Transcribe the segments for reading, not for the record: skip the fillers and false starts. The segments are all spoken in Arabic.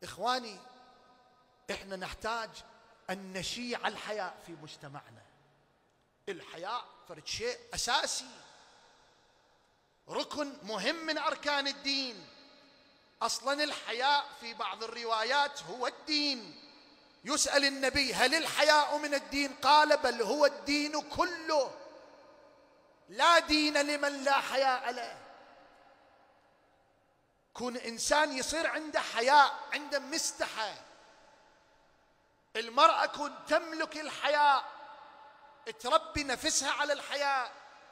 إخواني، إحنا نحتاج أن نشيع الحياء في مجتمعنا. الحياء فرد شيء أساسي، ركن مهم من أركان الدين. أصلا الحياء في بعض الروايات هو الدين. يسأل النبي: هل الحياء من الدين؟ قال: بل هو الدين كله، لا دين لمن لا حياء له. كون إنسان يصير عنده حياء، عنده مستحى. المرأة كون تملك الحياء، تربي نفسها على الحياء.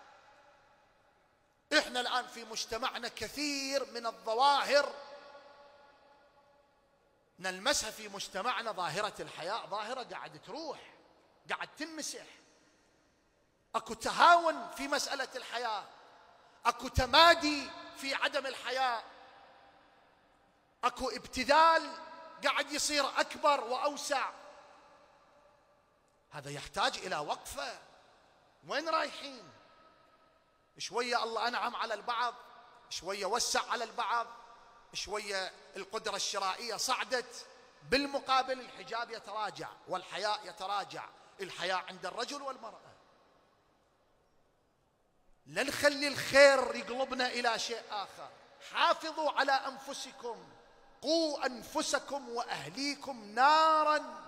إحنا الآن في مجتمعنا كثير من الظواهر نلمسها في مجتمعنا. ظاهرة الحياء ظاهرة قاعد تروح، قاعد تنمسح. أكو تهاون في مسألة الحياء، أكو تمادي في عدم الحياء، أكو ابتذال قاعد يصير أكبر وأوسع. هذا يحتاج إلى وقفة. وين رايحين؟ شوية الله أنعم على البعض، شوية وسع على البعض، شوية القدرة الشرائية صعدت، بالمقابل الحجاب يتراجع والحياء يتراجع. الحياء عند الرجل والمرأة. لا نخلي الخير يقلبنا إلى شيء آخر. حافظوا على أنفسكم، قوا أنفسكم وأهليكم نارا.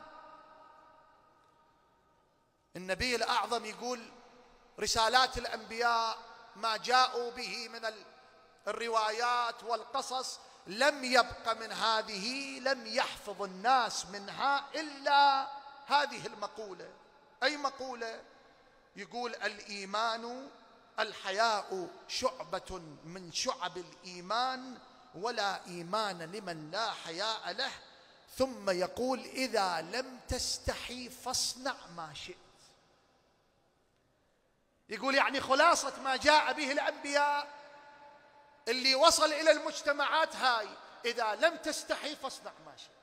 النبي الأعظم يقول: رسالات الأنبياء ما جاءوا به من الروايات والقصص لم يبق من هذه، لم يحفظ الناس منها إلا هذه المقولة. أي مقولة؟ يقول: الإيمان الحياء شعبة من شعب الإيمان، ولا إيمان لمن لا حياء له. ثم يقول: إذا لم تستحي فاصنع ما شئت. يقول يعني خلاصة ما جاء به الأنبياء اللي وصل إلى المجتمعات هاي: إذا لم تستحي فاصنع ما شئت.